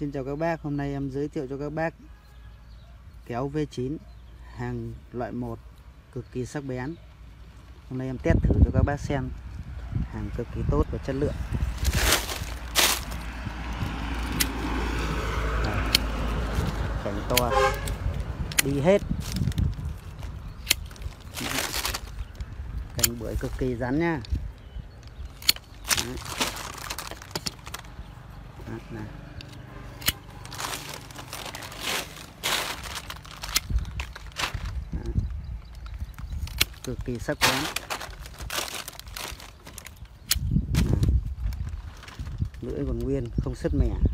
Xin chào các bác, hôm nay em giới thiệu cho các bác kéo V9 hàng loại 1 cực kỳ sắc bén. Hôm nay em test thử cho các bác xem, hàng cực kỳ tốt và chất lượng. Cành to, đi hết. Cành bưởi cực kỳ rắn nha. Đấy. Đấy, này. Đấy. Cực kỳ sắc bén. Lưỡi còn nguyên, không sứt mẻ.